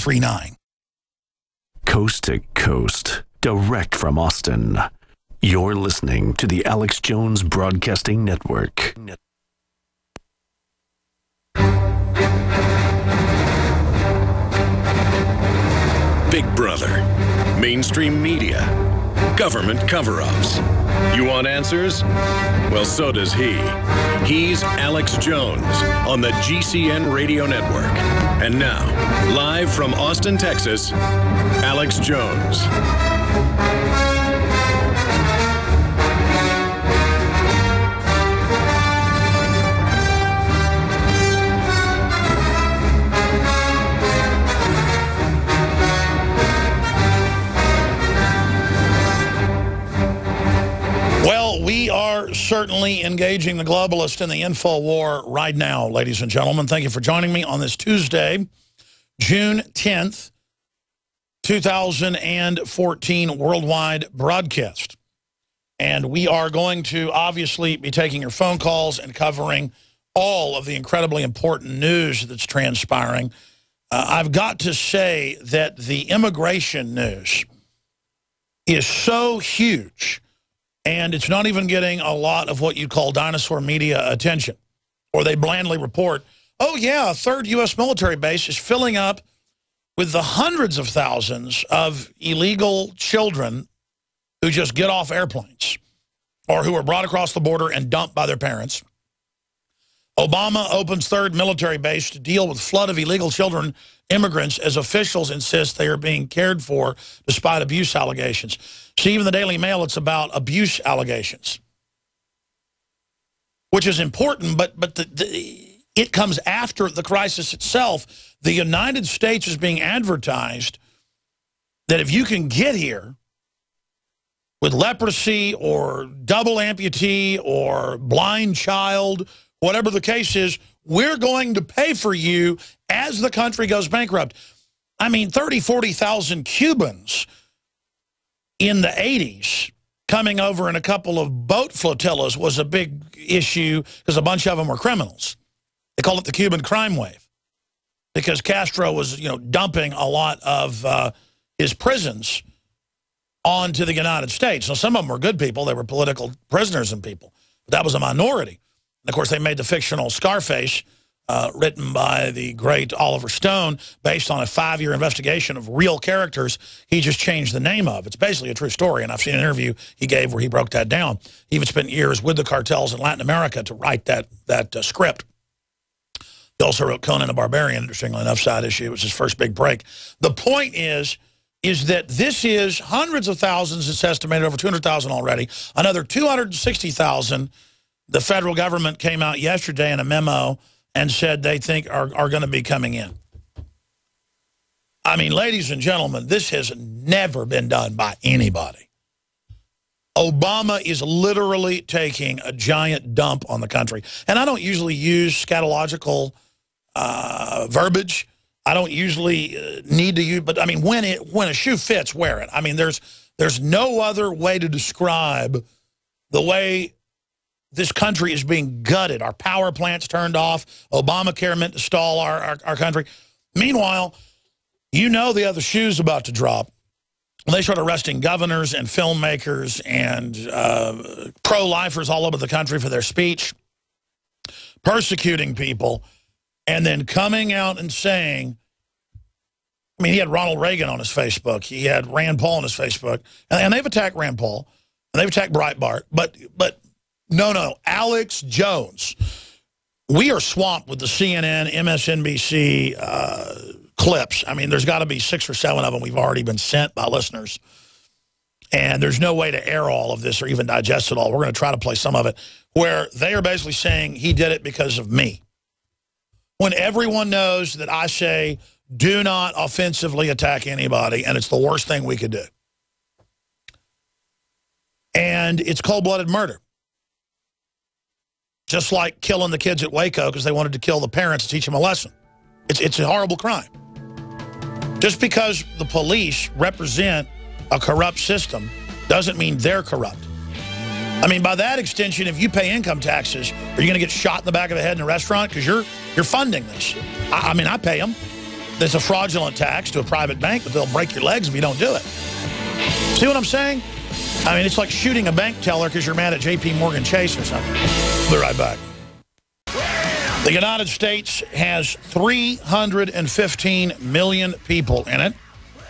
39. Coast to coast, direct from Austin. You're listening to the Alex Jones Broadcasting Network. Big Brother, mainstream media, government cover-ups. You want answers? Well, so does he. He's Alex Jones on the GCN Radio Network. And now, live from Austin, Texas, Alex Jones. Well, we are certainly engaging the globalists in the info war right now, ladies and gentlemen. Thank you for joining me on this Tuesday, June 10th, 2014 worldwide broadcast. And we are going to obviously be taking your phone calls and covering all of the incredibly important news that's transpiring. I've got to say that the immigration news is so huge, and it's not even getting a lot of what you'd call dinosaur media attention. Or they blandly report, oh yeah, a third U.S. military base is filling up with the hundreds of thousands of illegal children who just get off airplanes or who are brought across the border and dumped by their parents. Obama opens third military base to deal with flood of illegal children, immigrants, as officials insist they are being cared for despite abuse allegations. See, even the Daily Mail, it's about abuse allegations, which is important, but it comes after the crisis itself. The United States is being advertised that if you can get here with leprosy or double amputee or blind child, whatever the case is, we're going to pay for you as the country goes bankrupt. I mean, 30,000, 40,000 Cubans in the 80s coming over in a couple of boat flotillas was a big issue because a bunch of them were criminals. They called it the Cuban crime wave because Castro was, dumping a lot of his prisons onto the United States. Now, some of them were good people. They were political prisoners and people. But that was a minority. And, of course, they made the fictional Scarface, written by the great Oliver Stone, based on a 5-year investigation of real characters he just changed the name of. It's basically a true story, and I've seen an interview he gave where he broke that down. He even spent years with the cartels in Latin America to write that script. He also wrote Conan the Barbarian, interestingly enough, side issue. It was his first big break. The point is that this is hundreds of thousands. It's estimated over 200,000 already. Another 260,000. The federal government came out yesterday in a memo and said they think are going to be coming in. I mean, ladies and gentlemen, this has never been done by anybody. Obama is literally taking a giant dump on the country. And I don't usually use scatological verbiage. I don't usually need to use, but I mean, when a shoe fits, wear it. I mean, there's no other way to describe the way this country is being gutted. Our power plants turned off. Obamacare meant to stall our country. Meanwhile, the other shoe's about to drop. They start arresting governors and filmmakers and pro-lifers all over the country for their speech, persecuting people, and then coming out and saying, I mean, he had Ronald Reagan on his Facebook. He had Rand Paul on his Facebook. And they've attacked Rand Paul. And they've attacked Breitbart. But no, Alex Jones. We are swamped with the CNN, MSNBC clips. I mean, there's got to be 6 or 7 of them we've already been sent by listeners. And there's no way to air all of this or even digest it all. We're going to try to play some of it where they are basically saying he did it because of me. When everyone knows that I say, do not offensively attack anybody, and it's the worst thing we could do. And it's cold-blooded murder. Just like killing the kids at Waco because they wanted to kill the parents to teach them a lesson. It's a horrible crime. Just because the police represent a corrupt system doesn't mean they're corrupt. I mean, by that extension, if you pay income taxes, are you going to get shot in the back of the head in a restaurant because you're funding this? I mean, I pay them. It's a fraudulent tax to a private bank, but they'll break your legs if you don't do it. See what I'm saying? I mean, it's like shooting a bank teller because you're mad at J.P. Morgan Chase or something. Be right back. The United States has 315 million people in it.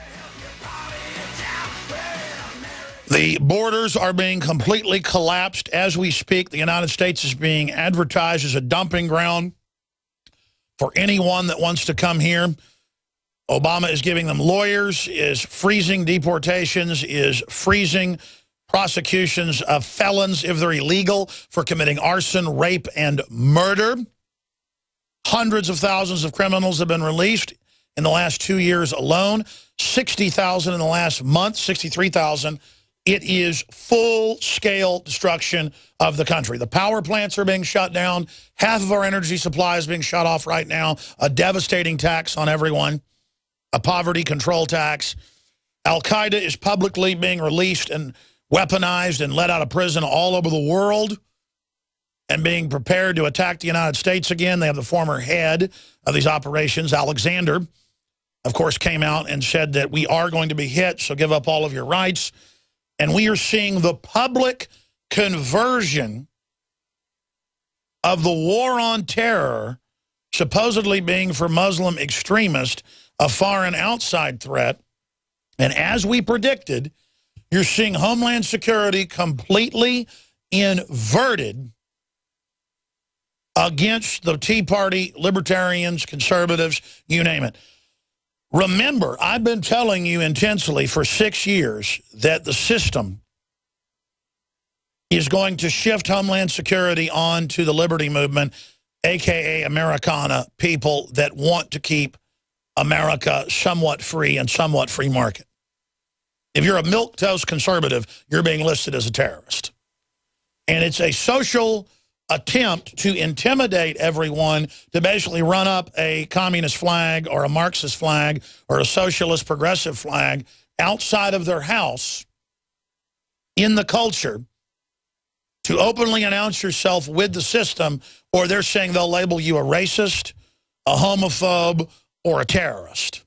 The borders are being completely collapsed as we speak. The United States is being advertised as a dumping ground for anyone that wants to come here. Obama is giving them lawyers, is freezing deportations, is freezing prosecutions of felons if they're illegal for committing arson, rape, and murder. Hundreds of thousands of criminals have been released in the last 2 years alone. 60,000 in the last month, 63,000. It is full-scale destruction of the country. The power plants are being shut down. Half of our energy supply is being shut off right now. A devastating tax on everyone. A poverty control tax. Al-Qaeda is publicly being released and weaponized and let out of prison all over the world and being prepared to attack the United States again. They have the former head of these operations, Alexander, of course, came out and said that we are going to be hit, so give up all of your rights. And we are seeing the public conversion of the war on terror, supposedly being for Muslim extremists, a foreign outside threat. And as we predicted, you're seeing Homeland Security completely inverted against the Tea Party, libertarians, conservatives, you name it. Remember, I've been telling you intensely for 6 years that the system is going to shift Homeland Security on to the liberty movement, a.k.a. Americana, people that want to keep America somewhat free and somewhat free market. If you're a milquetoast conservative, you're being listed as a terrorist. And it's a social attempt to intimidate everyone to basically run up a communist flag or a Marxist flag or a socialist progressive flag outside of their house in the culture to openly announce yourself with the system, or they're saying they'll label you a racist, a homophobe, or a terrorist.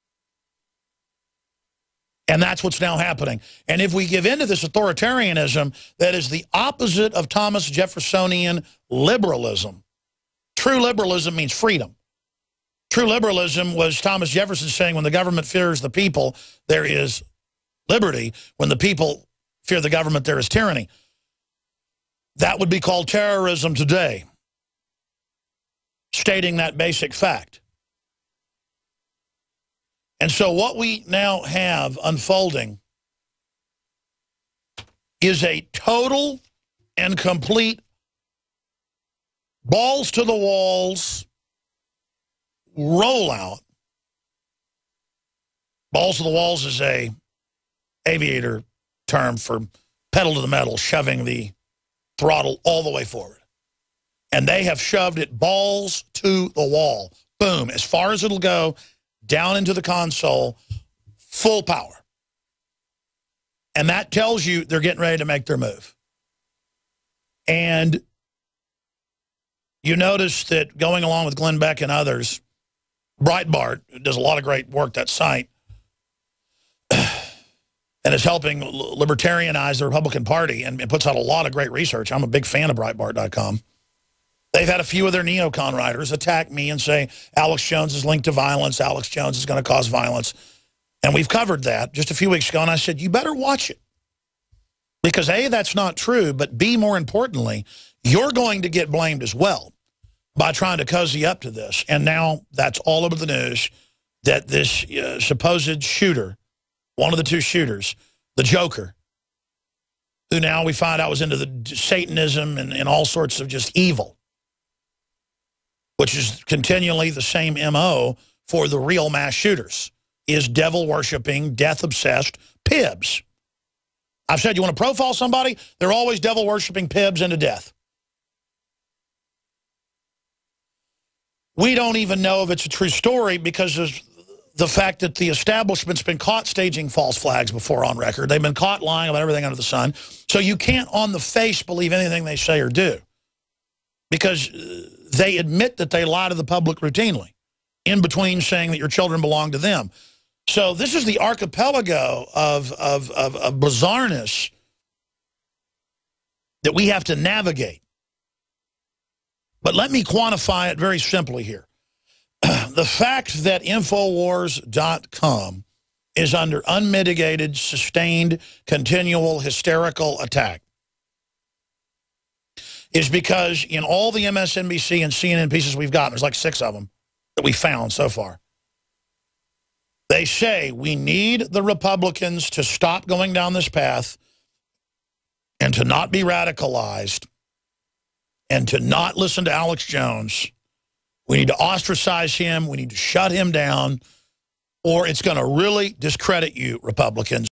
And that's what's now happening. And if we give in to this authoritarianism that is the opposite of Thomas Jeffersonian liberalism. True liberalism means freedom. True liberalism was Thomas Jefferson saying when the government fears the people, there is liberty. When the people fear the government, there is tyranny. That would be called terrorism today, stating that basic fact. And so what we now have unfolding is a total and complete balls to the walls rollout. Balls to the walls is a aviator term for pedal to the metal, shoving the throttle all the way forward. And they have shoved it balls to the wall. Boom, as far as it'll go, down into the console, full power. And that tells you they're getting ready to make their move. And you notice that going along with Glenn Beck and others, Breitbart, who does a lot of great work, that site, and is helping libertarianize the Republican Party and puts out a lot of great research. I'm a big fan of Breitbart.com. They've had a few of their neocon writers attack me and say, Alex Jones is linked to violence. Alex Jones is going to cause violence. And we've covered that just a few weeks ago. And I said, you better watch it. Because A, that's not true. But B, more importantly, you're going to get blamed as well by trying to cozy up to this. And now that's all over the news that this supposed shooter, one of the two shooters, the Joker, who now we find out was into the Satanism and all sorts of just evil, which is continually the same MO for the real mass shooters, is devil-worshipping, death-obsessed pibs. I've said you want to profile somebody, they're always devil-worshipping pibs into death. We don't even know if it's a true story because of the fact that the establishment's been caught staging false flags before on record. They've been caught lying about everything under the sun. So you can't on the face believe anything they say or do because they admit that they lie to the public routinely. in between saying that your children belong to them. So this is the archipelago of bizarreness that we have to navigate. But let me quantify it very simply here. The fact that Infowars.com is under unmitigated, sustained, continual, hysterical attack is because in all the MSNBC and CNN pieces we've gotten, there's like 6 of them that we found so far, they say we need the Republicans to stop going down this path and to not be radicalized and to not listen to Alex Jones. We need to ostracize him. We need to shut him down, or it's going to really discredit you, Republicans.